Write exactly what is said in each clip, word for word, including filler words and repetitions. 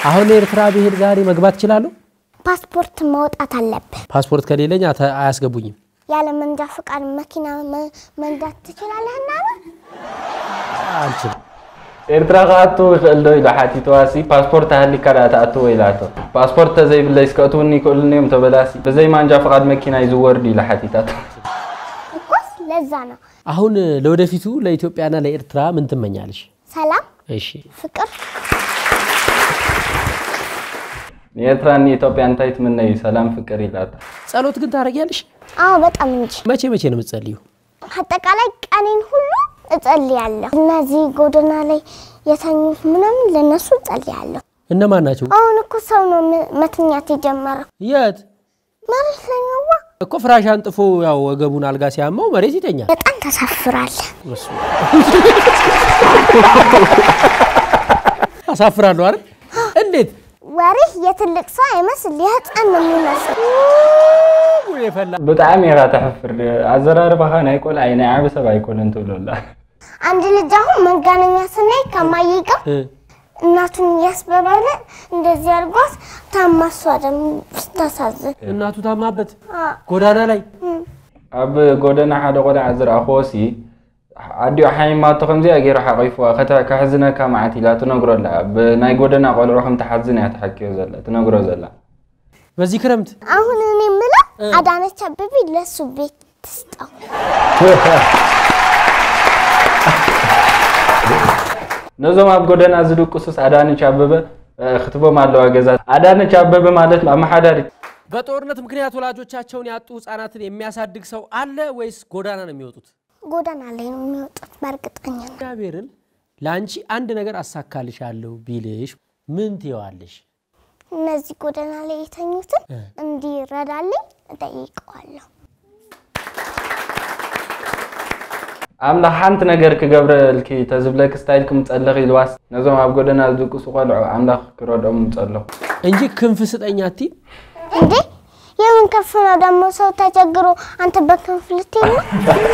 አሁን ኤርትራ ብሄድ ዛሬ መግባት ይችላል ፓስፖርት ማውጣት አለበት ፓስፖርት ከሌለኝ አያስገቡኝም ያለ መንጃ ፈቃድ መኪና መንዳት ትችላለህና አንቺ ኤርትራ ጋቱ ይልዶ ይላሓቲቷሲ ፓስፖርት አህሊ ካራታቱ ወይላቶ ፓስፖርት ተዘይ ብለይ ስከቱኒ ኩልኒም ተበላሲ በዘይ መንጃ ፈቃድ መኪና ይዝወርድ ይላሓቲታት እኮስ ለዛ ነው አሁን ለወደፊቱ ለኢትዮጵያና ለኤርትራ ምን ትመኛለሽ ሰላም እሺ ፍቅር የኤርትራና ኢትዮጵያ እንታይት ምን ነው ሰላም ፍቅር ይላታ ጸሎት ግን ታረጋለሽ አዎ በጣም እንጂ መቼ መቼ ነው የምትጸልዩ አጠቃላይ ቀኔን ሁሉ እጸልያለሁ እነዚህ ጎደና ላይ የተኙት ምንም ለነሱ እጸልያለሁ እነማን ናቸው አሁን እኮ ሰው ነው መተኛት የጀመረው የት መሬት ላይ ነው እኮ ፍራሽ አንጥፎ ያው ወገቡን አልጋ ሲያመው መሬት ይተኛል በጣም ተሳፍራለ አሳፍራለሁ አይደል እንዴት ወሬህ የትልቅ ሰው አይመስል የህፃን ነው የሚመስል ወይፈላ በጣም የራ ተحفر አዘራርባህ አይቆል አይና አብሰብ አይቆል እንትብሎላ አንድ ልጅ አሁን መንጋነኛ ስናይ ከማይጋ እናቱን ያስበባለ እንደዚህ አርጓስ ታማሷ ደም ተሳዘ እናቱ ታማበት ጎዳና ላይ አብ ጎዳና ሓደ ቆዳ አዝራ ኾሲ አዲው ሃይማኖት ከምዚ አገር ሓቂፉ ከታ ከሕዝነ ከማዓት ኢላ ትነግሮላ በናይ ጎዳና ቆልዑ ከም ተሐዝነ ያተሐኪው ዘላ ትነግሮ ዘላ በዚህ ክረምት አሁን እኔ ምላ አዳነች አበቢ ለሱ ቤት ትስጣው ነዞም አብ ጎዳና ዝድቁስስ አዳነች አበበ ክትቦም አለው አገዛ አዳነች አበበ ማለት ማማሐዳሪ በጦርነት ምክንያት ወላጆቻቸውን ያጡ ህፃናትን የሚያሳድግ ሰው አለ ወይስ ጎዳና ነው የሚወጡት ጎዳና ላይ ነው የሚወጡት በርግጠኛ ነው ጋብርኤል ላንቺ አንድ ነገር አሳካልሻለሁ ቢልሽ ምን ትይዋለሽ እነዚህ ጎዳና ላይ የተኙትን እንዲረዳልኝ እጠይቀዋለሁ አምላ ሓንት ነገር ከገብረልኪ ተዝብለክ ስታይልኩም ጸለኺ ልዋስ ነዞም አብ ጎዳና ዝድቁስ ቆልዑ አምላኽ ክረዶም ጸለኹ እንጂ ክንፍ ስጠኛቲ እንዴ የምን ከፍ ነው ደሞ ሰው ተቸግሮ አንተ በክንፍ ልትይ ነው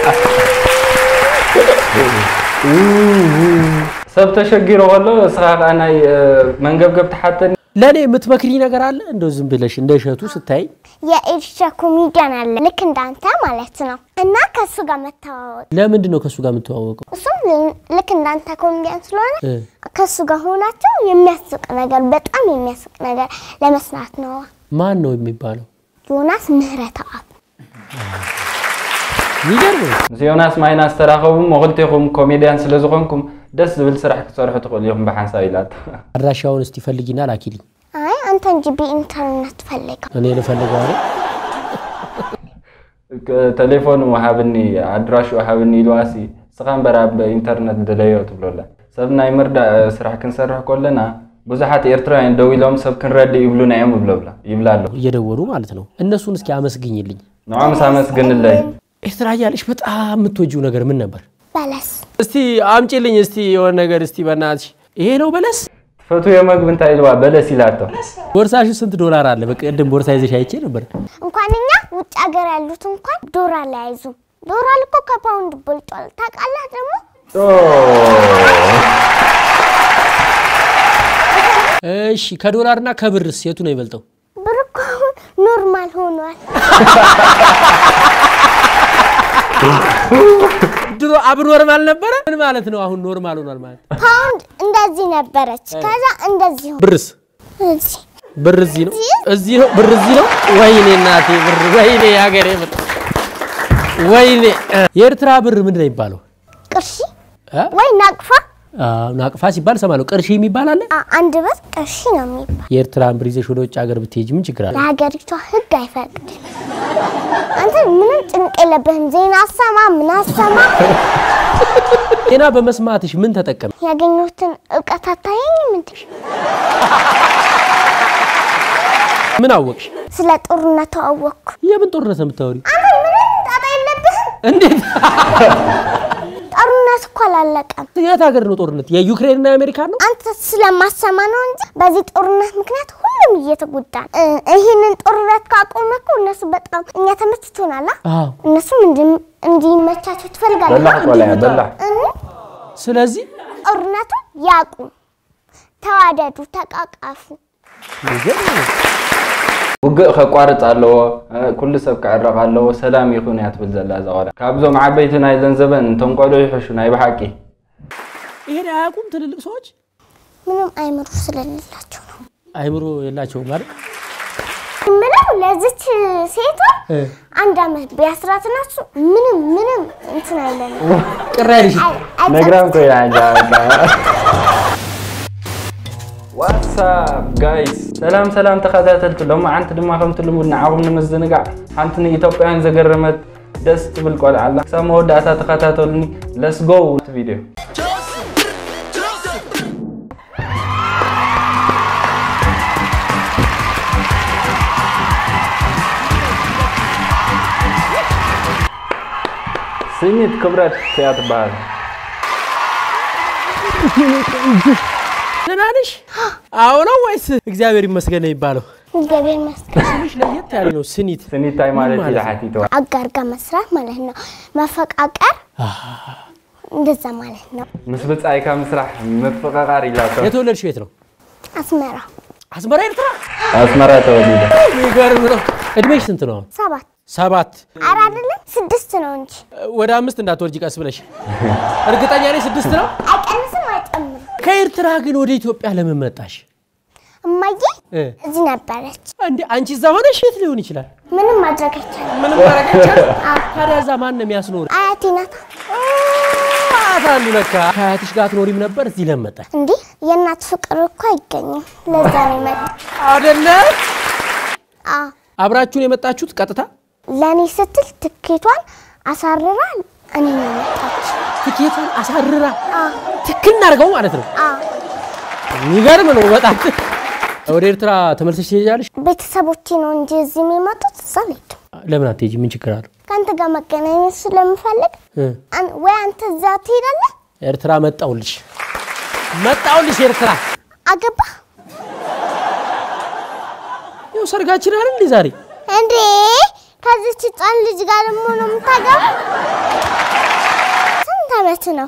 ሰብ ተሸግሮ ወሎ ስራቃና መንገብገብ ተሐተን ለኔ የምትመክሪ ነገር አለ እንደው ዝም ብለሽ እንደሸቱ ስታይ የኤርሻ ኮሜዲያን አለ ልክ እንዳንተ ማለት ነው እና ከሱ ጋር መተዋወቅ ለምንድን ነው ከሱ ጋር መተዋወቀው እሱም ልክ እንዳንተ ኮሜዲያን ስለሆነ ከሱ ጋር ሆናቸው የሚያስቅ ነገር በጣም የሚያስቅ ነገር ለመስራት ነው ማን ነው የሚባለው ዮናስ ምህረተአብ ይገርም ዮናስ ማይናስ ተራኸቡ ሞልቴኩም ኮሜዲያን ስለዝኾንኩም ደስ ዝብል ስራሕ ክትሰርሑ ትኽእሉ ኢኹም በሓንሳብ ኢላት አድራሻውን እስቲ ፈልጊና ላኪልኝ አይ አንተ እንጂ በኢንተርኔት ፈልጋ እኔ ልፈልገው አይደል ቴሌፎን ወሃብኒ አድራሹ ወሃብኒ ልዋሲ ስኻን በራብ በኢንተርኔት ደለዮ ትብሎላ ሰብናይ ምርዳ ስራሕ ክንሰርሕ ኮለና ብዙሓት ኤርትራውያን ደውሎም ሰብ ክንረድ ይብሉና እዮም ብለብላ ይብላሉ እየደወሉ ማለት ነው እነሱን እስኪ አመስግኝልኝ ነው አመስግንልኝ ኤርትራ ያለሽ በጣም የምትወጂው ነገር ምን ነበር በለስ እስቲ አምጪልኝ እስቲ የሆነ ነገር እስቲ በእናትሽ ይሄ ነው በለስ ፈቱ የመግብ እንታይ ልዋ በለስ ይላቶ ቦርሳሽ ስንት ዶላር አለ በቀደም ቦርሳ ይዘሽ አይቼ ነበር እንኳንኛ ውጭ ሀገር ያሉት እንኳን ዶላር ላይ አይዙ ዶላር እኮ ከፓውንድ በልጧል ታውቃለህ ደግሞ እሺ ከዶላርና ከብርስ የቱ ነው ይበልጠው ብር እኮ ኖርማል ሆኗል ድሮ አብ ኖርማል ነበር ምን ማለት ነው አሁን ኖርማል ሆኗል ማለት ፓውንድ እንደዚህ ነበረች ከዛ እንደዚህ ብርስ እዚህ ብር እዚህ ነው እዚህ ነው ብር እዚህ ነው ወይኔ እናቴ ብር ወይኔ ያገሬ ብር ወይኔ የኤርትራ ብር ምንድነው ይባለው ቅርሺ ወይ ናቅፋ አዎ ናቅፋ ሲባል ሰማለው ቅርሺ የሚባል አለ አንድ ብር ቅርሺ ነው የሚባል የኤርትራን ብር ይዘሽ ወደ ውጭ ሀገር ብትሄጂ ምን ችግር አለ ለሀገሪቷ ህግ አይፈቅድም አንተ ምንም ጭንቅ የለብህም ዜና አሰማ ምን አሰማ ዜና በመስማትሽ ምን ተጠቀም ያገኙትን ዕውቀት አታየኝም እንዴ ምን አወቅሽ ስለ ጦርነቱ አወቅኩ የምን ጦርነት ነው የምታወሪው አንተ ምንም ጣጣ የለብህም እንዴት ጦርነት እኮ አላለቀም የት ሀገር ነው ጦርነት የዩክሬን እና የአሜሪካ ነው አንተ ስለማሰማ ነው እንጂ በዚህ ጦርነት ምክንያት ሁሉም እየተጎዳ ይሄንን ጦርነት ካቆመኩ እነሱ በጣም እኛ ተመትቶናል አዎ እነሱ እንዲመቻቸው ትፈልጋለህ በላ ቆላ በላ ስለዚህ ጦርነቱ ያቁም ተዋደዱ ተቃቃፉ وقع خقارط الله كل سب كعرق الله سلام يكون ياتبل زلا زولا كابزوم عبيتنا ايزن زبن تنقلو يحشو ناي بحقي ይሄን አያውቁም ትልልቅ ሰዎች ምንም አይምሩ ስለሌላቸው ነው አይምሩ የላቸው ማለት ምንም ለዚች ሴቷ አንድ አመት ቢያስራትናሱ ምንም ምንም እንትን አይደለም ቅራይሽ ነግራም ቆይ አንጃ What's up guys سلام سلام ተኸታተልቱ ለማ አንተ ድማ ከምት ልሙድና ዓቁም ንመዝንጋዕ ሓንትኒ ኢትዮጵያን ዘገረመት ደስ ትብል ቆል አላ ሰማው ዳታ ተኸታተሉኒ let's go ቪዲዮ ስሚት ክብረት ያትባል ለናንሽ አዎ ነው ወይስ እግዚአብሔር ይመስገን ይባለው እግዚአብሔር ይመስገን ትንሽ ለየት ያለ ነው ስኒት ስኒት ታይ ማለት ይላሐቲቶ አጋርጋ መስራት ማለት ነው መፈቃቀር እንደዛ ማለት ነው ምስብጻይካ መስራህ መፈቃቀር ይላቶ የተወለድሽ ቤት ነው አስመራ አስመራ ኤርትራ አስመራ ተወለደ ይገርም ነው እድሜሽ ስንት ነው ሰባት ሰባት አራ አይደለም ስድስት ነው እንጂ ወደ አምስት እንዳትወርጂ ቀስ ብለሽ እርግጠኛ ነኝ ስድስት ነው አይቀንስም አይጨምርም ከኤርትራ ግን ወደ ኢትዮጵያ ለምን መጣሽ እማዬ እዚህ ነበረች እንዴ አንቺ እዛ ሆነሽ የት ሊሆን ይችላል ምንም ማድረግ አይቻልም ምንም ማድረግ አይቻልም ታዲያ እዛ ማን ነው የሚያስኖር አያቴ ናት አታሉ ለካ አያትሽ ጋር ትኖሪም ነበር እዚህ ለመጣ እንዴ የእናት ፍቅር እኮ አይገኝም ለዛ ነው መጣ አይደለ አ አብራችሁን የመጣችሁት ቀጥታ ለኔ ስትል ትኬቷን አሳርራ እኔ ነው መጣች ትኬቷን አሳርራ አ ትክክል አድርገው ማለት ነው አ ይገርም ነው በጣም ወደ ኤርትራ ተመልሰሽ ትሄጃለሽ ቤተሰቦቼ ነው እንጂ እዚህ የሚመጡት ሰለች ለምን አትሄጂ ምን ችግር አለው ካንተ ጋር መገናኘት ስለምፈልግ ወይ አንተ እዛ ትሄዳለህ ኤርትራ መጣውልሽ መጣውልሽ ኤርትራ አገባ ይው ሰርጋችን አይደል እንዴ ዛሬ እንዴ ከዚች ጻን ልጅ ጋር ደግሞ ነው የምታገባ ስንት አመት ነው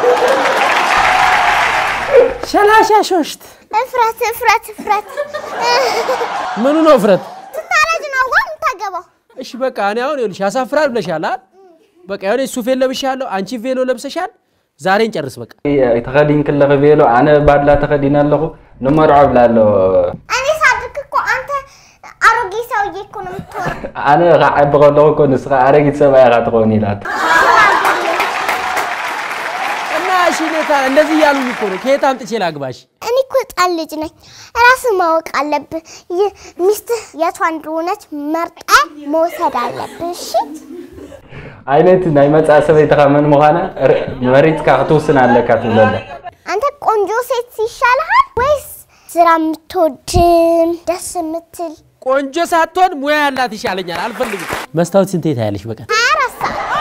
ሸላሻ ሾሽት እፍረት እፍረት እፍረት ምኑ ነው እፍረት ስታረጅ ነው ዋም ታገባ እሺ በቃ እኔ አሁን ይልሽ ያሳፍራል ብለሻል አይደል በቃ ያኔ ሱፌል ለብሻለሁ አንቺ ቬሎ ለብሰሻል ዛሬ እንጨርስ በቃ ተኸዲን ከለኸ ቬሎ አነ ባድላ ተኸዲናለሁ ነመርዖ ብላለሁ እኔ ሳድክ እኮ አንተ አሮጌ ሰውዬ እኮ ነው የምትሆነው አነ ጋዓብ በለሁ እኮ ንስኻ አረጊት ሰባይ ጋር ትሆን ይላት እና እሺ ነታ እንደዚህ ያሉኝ እኮ ነው ከየት አምጥቼ ላግባሽ እኔ እኮ ጣል ልጅ ነኝ ራስ ማወቅ አለብህ ሚስት የቷ እንደሆነች መርጣ መውሰድ አለብህ እሺ አይነት ናይ መጻሰበይ ተኸመን መሆና መሪት ካክቱስን አለካ ትብለለ አንተ ቆንጆ ሴት ይሻልሃል ወይስ ስራ የምትወድም ደስ የምትል ቆንጆ ሳትሆን ሙያ ያላት ይሻለኛል አልፈልግም መስታወት ስንት ታያለሽ በቃ አራሳ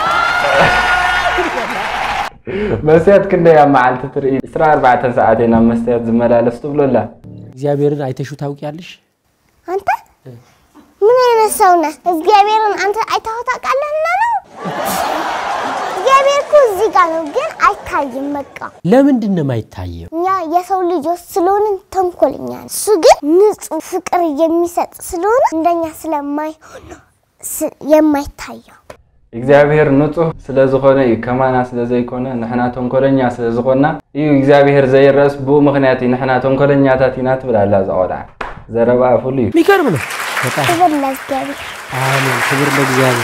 መስያት ክንደ ያ ማዓልት ትርኢ አስራ አርባዕተ ሰዓቴና መስያት ዝመላለስ ትብለላ እግዚአብሔርን አይተሹ ታውቂያለሽ አንተ ምን አይነት ሰው ነህ እግዚአብሔርን አንተ አይተኸው ታውቃለህና ነው እግዚአብሔር እኮ እዚህ ጋር ነው ግን አይታይም በቃ ለምንድን ነው የማይታየው እኛ የሰው ልጆች ስለሆነ ተንኮለኛ እሱ ግን ንጹህ ፍቅር የሚሰጥ ስለሆነ እንደኛ ስለማይሆን የማይታየው እግዚአብሔር ንጹህ ስለዝኾነ ከማና ስለዘይኮነ ንሕና ተንኮለኛ ስለዝኾና እዩ እግዚአብሔር ዘይረስ ቡ ምክንያት ንሕና ተንኮለኛታት ኢና ትብላላ ዘቆዳ ዘረባ ፍሉ ሚከርም ነው በጣም ክብር ለእግዚአብሔር አሜን ክብር ለእግዚአብሔር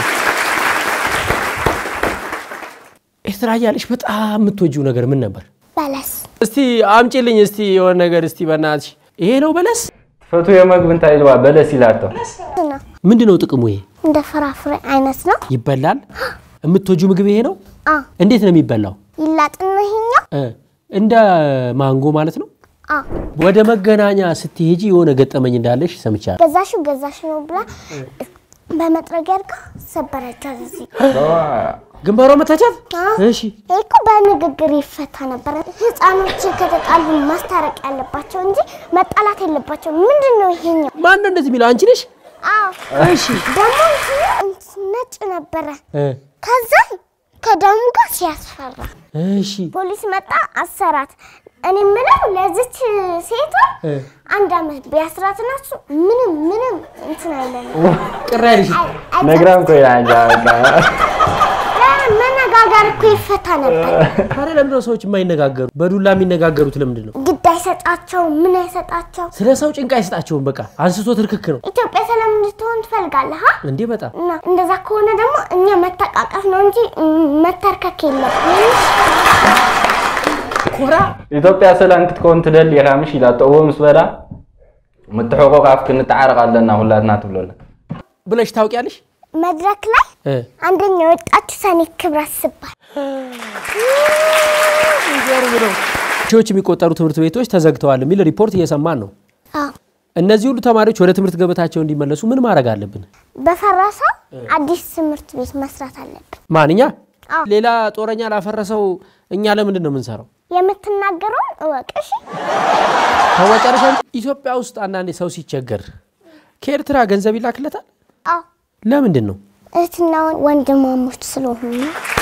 ኤርትራ ያለሽ በጣም የምትወጂው ነገር ምን ነበር በለስ እስቲ አምጪልኝ እስቲ የሆነ ነገር እስቲ በእናትሽ ይሄ ነው በለስ ፈቱ የመግብ እንታይ ይልዋ በለስ ይላቶ ምንድነው ጥቅሙ ይሄ እንደ ፍራፍሬ አይነት ነው ይበላል የምትወጂው ምግብ ይሄ ነው አ እንዴት ነው የሚበላው ይላጥና ይሄኛው እንደ ማንጎ ማለት ነው አ ወደ መገናኛ ስትሄጂ የሆነ ገጠመኝ እንዳለሽ ሰምቻለሁ ገዛሹ ገዛሹ ነው ብላ በመጥረጊያ አድርጋ ሰበረቻት እዚህ ግንባሯ መታቻት እሺ እኮ በንግግር ይፈታ ነበር ህፃኖች ከተጣሉ ማስታረቅ ያለባቸው እንጂ መጣላት የለባቸው ምንድነው ይሄኛው ማን ነው እንደዚህ የሚለው አንቺ ነሽ አዎ እሺ ደሞ ነጭ ነበር ከዛ ከደሙ ጋር ሲያስፈራ እሺ ፖሊስ መጣ አሰራት እኔ ምለው ለዚች ሴቷ አንድ አመት ቢያስራት ናሱ ምንም ምንም እንትን አይደለም ቅራይሽ ነግራም ቆይ አጃጋ መነጋገር እኮ ይፈታ ነበር ታዲያ ለምን ሰዎች የማይነጋገሩ በዱላ የሚነጋገሩት ለምንድን ነው ግድ አይሰጣቸው ምን አይሰጣቸው ስለ ሰው ጭንቅ አይሰጣቸው በቃ አንስቶ ትርክክ ነው ኢትዮጵያ ሰላም እንድትሆን ትፈልጋለህ አ እንዴ በጣም እና እንደዛ ከሆነ ደግሞ እኛ መተቃቀፍ ነው እንጂ መተርከክ የለብንም ኮራ ኢትዮጵያ ሰላም ክትኮን ትደል ይራምሽ ይላጠው መስበራ መተحقق አፍክ እንታረቅ አለና ሁላትና ትብሎላ ብለሽ ታውቂያለሽ መድረክ ላይ አንደኛው ወጣት ሰኔ ክብራት ስባል ይገርም ነው ጆች የሚቆጠሩ ትምህርት ቤቶች ተዘግተዋል የሚል ሪፖርት እየሰማን ነው አዎ እነዚህ ሁሉ ተማሪዎች ወደ ትምህርት ገበታቸው እንዲመለሱ ምን ማድረግ አለብን በፈራሳ አዲስ ትምህርት ቤት መስራት አለብን ማንኛ ሌላ ጦረኛ ላፈረሰው እኛ ለምንድን ነው የምንሰራው የምትናገረው ወቀሽ ታዋጫለሽ ኢትዮጵያ ውስጥ አንዳንዴ ሰው ሲቸገር ከኤርትራ ገንዘብ ይላክለታል አዎ ለምንድን ነው እህትና ወንድማሞች ስለሆኑ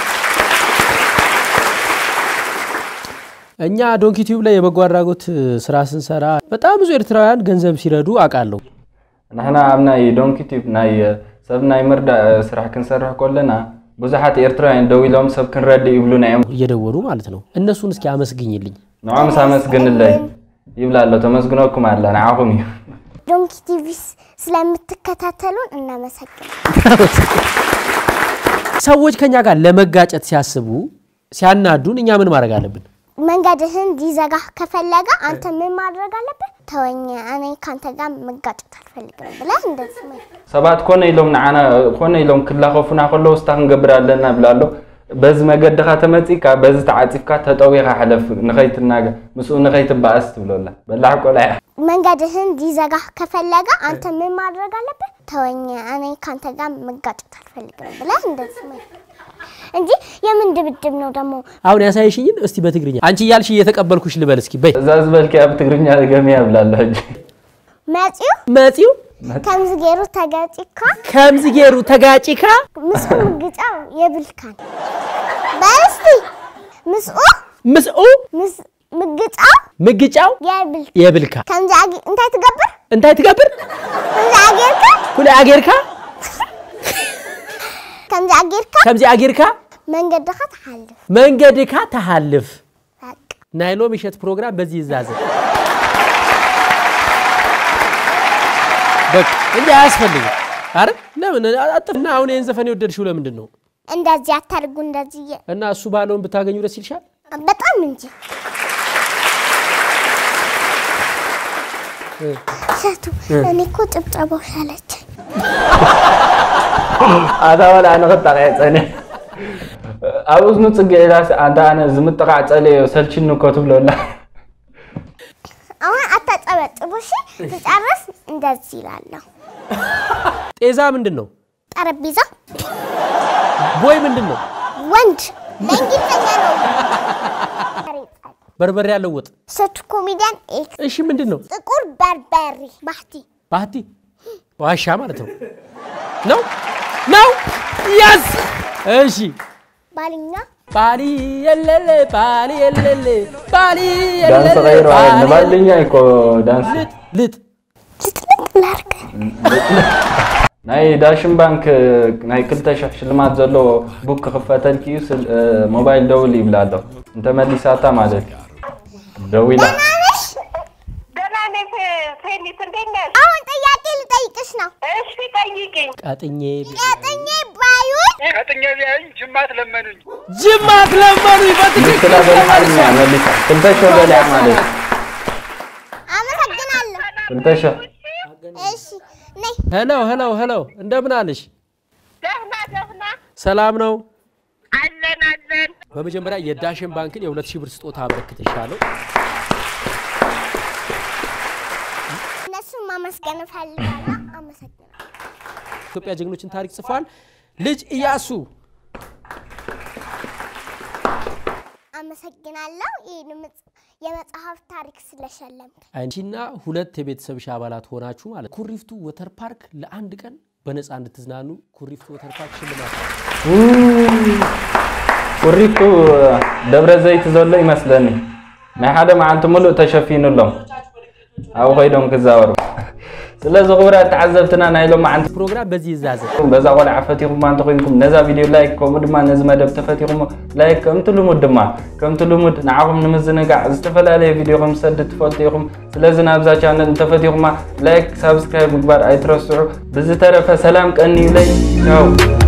እኛ ዶንኪ ቲዩብ ላይ የበጎ አድራጎት ስራ ስንሰራ በጣም ብዙ ኤርትራውያን ገንዘብ ሲረዱ አቃለው نحن عمنا ዶንኪ ቲዩብ ናይ ሰብናይ መርዳ ስራ ክንሰርሕ ኮለና ብዙሓት ኤርትራውያን ደውሎም ሰብ ክንረድ ይብሉና እዮም እየደወሉ ማለት ነው እነሱን እስኪ አመስግኝልኝ نعم ሳመስግንልኝ ይብላል ተመስግኖኩም አለ ናአኹም ዶንኪ ቲቪ ስለምትከታተሉን እናመሰግናለን ሰዎች ከኛ ጋር ለመጋጨት ሲያስቡ ሲያናዱን እኛ ምን ማድረግ አለብን መንገድህን ዲዘጋ ከፈለገ አንተ ምን ማድረግ አለበት ተወኝ እኔ ካንተ ጋር መጋጨት አልፈልግም ብለህ እንደዚህ ሰባት ኮነ ይሎም ናና ኮነ ይሎም ክላኸፉና ከለው ስታን ገብራለና ብላሎ በዝ መገድኻ ተመጽይካ በዝ ተዓጽፍካ ተጠዊኻ حلف ንኸይትናገ ምስኡ ንኸይትባአስ ትብሎላ በላህ ቆላ መንገድህን ዲዘጋ ከፈለገ አንተ ምን ማድረግ አለበት ተወኝ እኔ ካንተ ጋር መጋጨት አልፈልግም ብለህ እንደዚህ እንጂ የምን ድብድብ ነው ደሞ አሁን ያሳይሽኝ እስቲ በትግርኛ አንቺ ያልሽ እየተቀበልኩሽ ልበል እስኪ በይ እዛዝ በልከ በትግርኛ ገሚያ ብላለህ መጽዩ መጽዩ ከምዝጌሩ ተጋጭካ ከምዝጌሩ ተጋጭካ ምስኡ ምግጫው የብልካን በስቲ ምስኡ ምስኡ ምግጫው ምግጫው የብልካ የብልካ ከምዛጊ እንታይ ትገብር እንታይ ትገብር ከምዛጊርካ ኩለ አገርካ ከምዚ አገርካ ከምዚ አገርካ መንገድካ ተሐልፍ መንገድካ ተሐልፍ በቃ ናይሎ ምሽት ፕሮግራም በዚህ ይዛዘ በቃ እንዴ አያስፈልግም አረ ለምን አጥፍና አሁን ይሄን ዘፈን ይወደድሽው ለምንድን ነው እንደዚህ አታርጉ እንደዚህ እና እሱ ባለውን ብታገኙ ደስ ይልሻል በጣም እንጂ ሸቱ እኔ እኮ ጭብጨባው ሻለች አዳወላ አነ ከተቀየጸነ አውዝ ነው ጽጌላስ አንተ አነ ዝምጥቃጨለ ሰልችን ነው ከተብሎላ አሁን አታጨበጭቡሽ ተጨረስ እንደዚህ ይላል ጤዛ ምንድነው ጠረጴዛ ቦይ ምንድነው ወንድ ለእንግሊዘኛ ነው በርበሬ ያለው ወጥ ሰቱ ኮሜዲያን ኤክስ እሺ ምንድነው ጥቁር በርበሬ ባህቲ ባህቲ ዋሻ ማለት ነው ነው ነው ያስ እሺ ባልኛ ባሊ የለለ ባሊ የለለ ባሊ የለለ ዳንስ ጋይሮ አለ ባልኛ እኮ ዳንስ ልጥ ላርክ ናይ ዳሽን ባንክ ናይ ክልተ ሺህ ሽልማት ዘሎ ቡክ ከፈተልኪ ሞባይል ደውል ይብላል እንተ መልሳታ ማለት ደውላ ደናኔ ፌኒት እንደነ አሁን ጥያቄ ልጠይቅሽ ነው እሺ ጠይቂኝ ቃጥኜ ቃጥኜ ባዩ ቃጥኜ ቢያኝ ጅማት ለመኑኝ ጅማት ለመኑኝ በትክክል ስለበልኛ መልሳ ክልተ ሺህ በላይ ማለት አመሰግናለሁ ክልተ ሺህ እሺ ነይ ሄሎ ሄሎ ሄሎ እንደምን አለሽ ደህና ደህና ሰላም ነው አለን አለን በመጀመሪያ የዳሽን ባንክን የሁለት ሺህ ብር ስጦታ አበረክተሻለሁ እነሱ ማመስገን ፈልጋለሁ አመሰግናለሁ ኢትዮጵያ ጀግኖችን ታሪክ ጽፏል ልጅ ኢያሱ አመሰግናለሁ ይሄን የመጽሐፍ ታሪክ ስለሸለምክ አንቺና ሁለት የቤተሰብሽ አባላት ሆናችሁ ማለት ኩሪፍቱ ወተር ፓርክ ለአንድ ቀን በነፃ እንድትዝናኑ ኩሪፍቱ ወተር ፓርክ ሽልማት ኩሪፍቱ ደብረ ዘይት ዘሎ ይመስለኒ ናይ ሓደ መዓልቲ ሙሉእ ተሸፊኑሎም ኣብ ኮይዶም ክዛወሩ ስለዚ ክቡራት ተዓዘብትና ናይ ሎም መዓልቲ ፕሮግራም በዚህ ይዛዘ በዛ ቆልዓ ፈቲኹም ማንተ ኮይንኩም ነዛ ቪድዮ ላይክ ከምኡ ድማ ነዚ መደብ ተፈቲኹም ላይክ ከምቲ ልሙድ ድማ ከምቲ ልሙድ ንዓኹም ንምዝንጋዕ ዝተፈላለየ ቪድዮ ከም ሰድ ትፈልጡ ኢኹም ስለዚ ናብዛ ቻነል ተፈቲኹማ ላይክ ሳብስክራይብ ምግባር ኣይትረስዑ ብዝተረፈ ሰላም ቀኒ ይብለይ ቻው